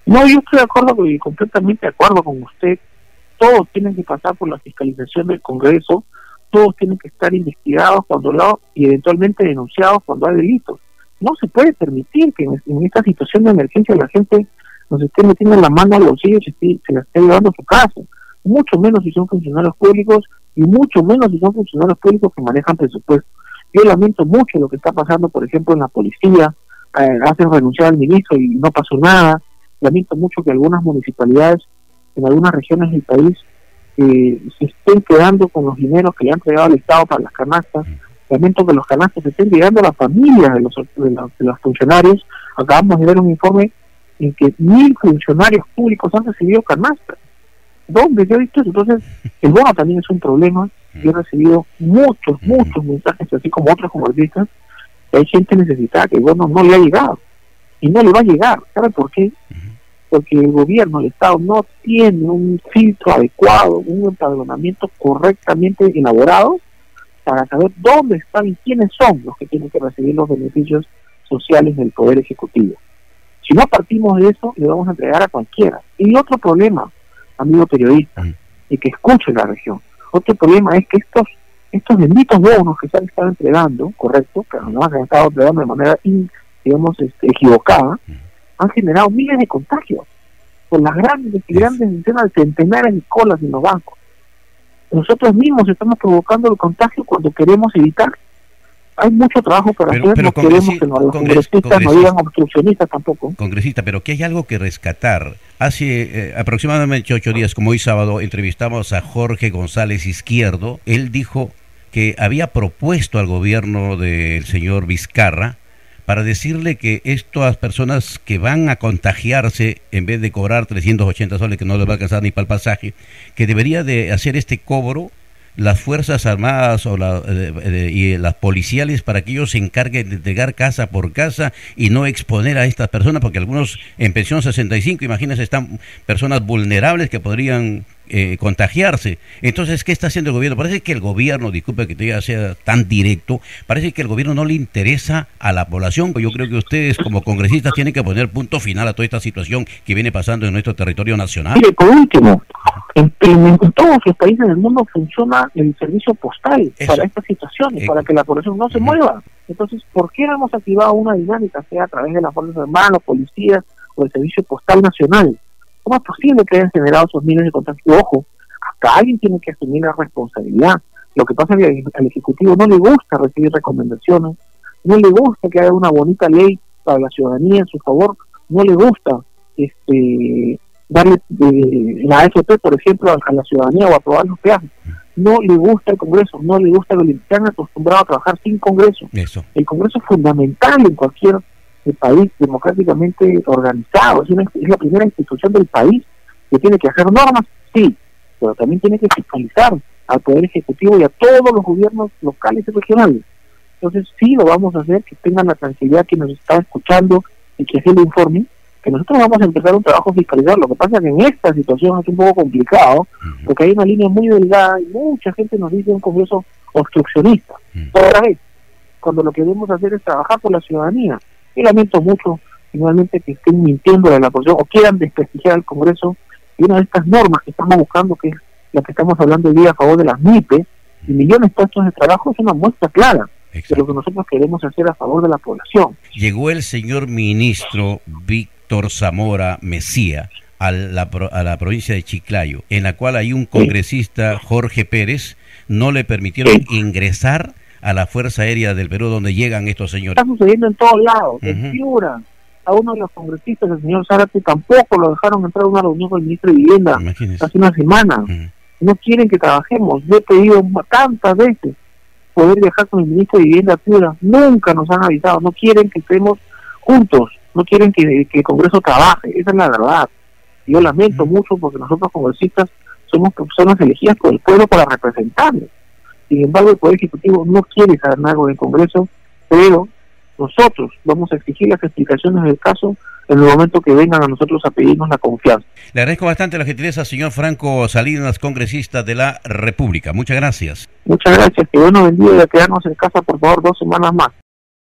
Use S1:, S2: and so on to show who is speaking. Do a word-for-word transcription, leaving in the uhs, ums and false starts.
S1: No, yo estoy de acuerdo, con- completamente de acuerdo con usted. Todos tienen que pasar por la fiscalización del Congreso, todos tienen que estar investigados cuando lo, y eventualmente denunciados cuando hay delitos. No se puede permitir que en, en esta situación de emergencia la gente nos esté metiendo la mano al bolsillo y se, esté- se la esté llevando a su casa. Mucho menos si son funcionarios públicos y mucho menos si son funcionarios públicos que manejan presupuesto. Yo lamento mucho lo que está pasando, por ejemplo, en la policía. Eh, hacen renunciar al ministro y no pasó nada. Lamento mucho que algunas municipalidades en algunas regiones del país eh, se estén quedando con los dineros que le han entregado al Estado para las canastas. Lamento que los canastas se estén llegando a las familias de los, de los, de los funcionarios. Acabamos de ver un informe en que mil funcionarios públicos han recibido canastas. ¿Dónde yo he visto eso? Entonces, el bono también es un problema. Yo he recibido muchos, muchos mensajes, así como otros congresistas, que hay gente necesitada que el bono no le ha llegado. Y no le va a llegar. ¿Sabe por qué? Porque el gobierno, el Estado, no tiene un filtro adecuado, un empadronamiento correctamente elaborado para saber dónde están y quiénes son los que tienen que recibir los beneficios sociales del Poder Ejecutivo. Si no partimos de eso, le vamos a entregar a cualquiera. Y otro problema, amigo periodista, y que escuche la región, otro problema es que estos estos benditos bonos que se han estado entregando, correcto, pero no han estado entregando de manera, in, digamos, este, equivocada, han generado miles de contagios, con las grandes y grandes decenas de centenares de colas en los bancos. Nosotros mismos estamos provocando el contagio cuando queremos evitar. Hay mucho trabajo para
S2: pero,
S1: hacer,
S2: pero
S1: no queremos que los congresistas no digan obstruccionistas tampoco.
S2: Congresista, pero que hay algo que rescatar. Hace eh, aproximadamente ocho días, como hoy sábado, entrevistamos a Jorge González Izquierdo. Él dijo que había propuesto al gobierno del señor Vizcarra para decirle que estas personas que van a contagiarse, en vez de cobrar trescientos ochenta soles, que no les va a alcanzar ni para el pasaje, que debería de hacer este cobro las Fuerzas Armadas o la, eh, eh, y las policiales, para que ellos se encarguen de entregar casa por casa y no exponer a estas personas, porque algunos en pensión sesenta y cinco, imagínense, están personas vulnerables que podrían eh, contagiarse. Entonces, ¿qué está haciendo el gobierno? Parece que el gobierno, disculpe que te diga sea tan directo, parece que el gobierno no le interesa a la población. Yo creo que ustedes como congresistas tienen que poner punto final a toda esta situación que viene pasando en nuestro territorio nacional.
S1: Mire, por último, en, en, en todos los países del mundo funciona el servicio postal Eso. para estas situaciones, eh, para que la población no se uh-huh. mueva. Entonces, ¿por qué no hemos activado una dinámica, sea a través de las Fuerzas Armadas, policías o el Servicio Postal Nacional? ¿Cómo es posible que hayan generado esos miles de contagios? Ojo, acá alguien tiene que asumir la responsabilidad. Lo que pasa es que al Ejecutivo no le gusta recibir recomendaciones, no le gusta que haya una bonita ley para la ciudadanía en su favor, no le gusta este darle eh, la A F P, por ejemplo, a, a la ciudadanía o aprobar los peajes. No le gusta el Congreso, no le gusta que están acostumbrados a trabajar sin Congreso.
S2: Eso.
S1: El Congreso es fundamental en cualquier eh, país democráticamente organizado, es, una, es la primera institución del país que tiene que hacer normas, sí, pero también tiene que fiscalizar al Poder Ejecutivo y a todos los gobiernos locales y regionales. Entonces sí lo vamos a hacer, que tengan la tranquilidad que nos está escuchando y que así lo informen, que nosotros vamos a empezar un trabajo fiscalizado. Lo que pasa es que en esta situación es un poco complicado, uh-huh. porque hay una línea muy delgada y mucha gente nos dice un Congreso obstruccionista. Uh-huh. Otra vez, cuando lo que debemos hacer es trabajar por la ciudadanía. Y lamento mucho, finalmente, que estén mintiendo a la población o quieran desprestigiar al Congreso. Y una de estas normas que estamos buscando, que es la que estamos hablando hoy día a favor de las M I P E y millones de puestos de trabajo, es una muestra clara Exacto. de lo que nosotros queremos hacer a favor de la población.
S2: Llegó el señor ministro Víctor Zamora Mesía a la, a la provincia de Chiclayo, en la cual hay un congresista, sí. Jorge Pérez, no le permitieron sí. ingresar a la Fuerza Aérea del Perú, donde llegan estos señores.
S1: Está sucediendo en todos lados, uh-huh. en Piura. A uno de los congresistas, el señor Zárate, tampoco lo dejaron entrar a una reunión con el ministro de Vivienda Imagínese. hace una semana. Uh-huh. No quieren que trabajemos. Yo he pedido tantas veces poder viajar con el ministro de Vivienda a Piura. Nunca nos han avisado. No quieren que estemos juntos. No quieren que, que el Congreso trabaje. Esa es la verdad. Yo lamento uh-huh. mucho porque nosotros congresistas somos personas elegidas por el pueblo para representarlo. Sin embargo, el Poder Ejecutivo no quiere saber nada con el Congreso, pero nosotros vamos a exigir las explicaciones del caso en el momento que vengan a nosotros a pedirnos la confianza.
S2: Le agradezco bastante la gentileza, señor Franco Salinas, congresista de la República. Muchas gracias.
S1: Muchas gracias. Que Dios nos bendiga y a quedarnos en casa, por favor, dos semanas más.